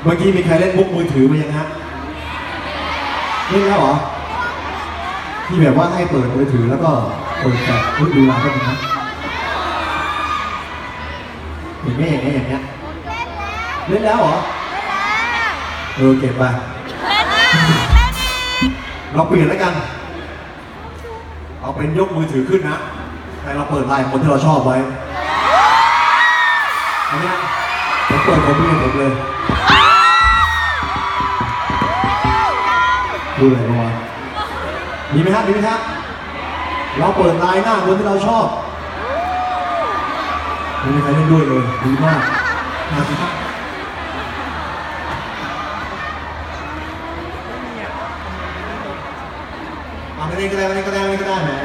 เมื่อกี้มีใครเล่นมุกมือถือมายังฮะเล่นแล้วเหรอที่แบบว่าให้เปิดมือถือแล้วก็เปิดแบบดูเวลาก็มีนะอย่างเงี้ยอย่างเงี้ยเล่นแล้วเหรอเก็บไปเราเปลี่ยนแล้วกันเอาเป็นยกมือถือขึ้นนะแต่เราเปิดไลน์คนที่เราชอบไว้อันนี้ผมเปิดผมพี่ผมเลยดูอะไรบ้างมีไหมครับมีไหมครับเราเปิดไลน์หน้าคนที่เราชอบไม่มีใครเล่นด้วยเลยดีมากมาสิครับไม่ได้ก็ได้แหม